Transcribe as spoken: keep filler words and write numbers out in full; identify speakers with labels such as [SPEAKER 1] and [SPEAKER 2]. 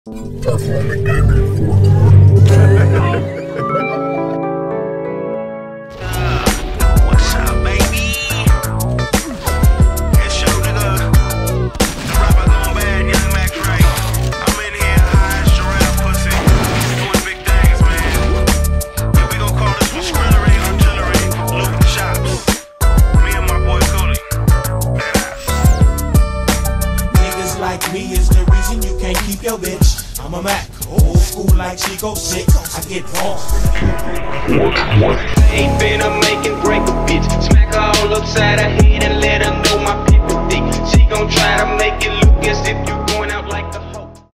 [SPEAKER 1] That's all they gave me for.
[SPEAKER 2] Like me is the reason you can't keep your bitch. I'm a Mac, old school like Chico sick. I get wrong.
[SPEAKER 3] Ain't finna make and break a bitch. Smack her all upside her head and let her know my people think she gon' try to make it look as if you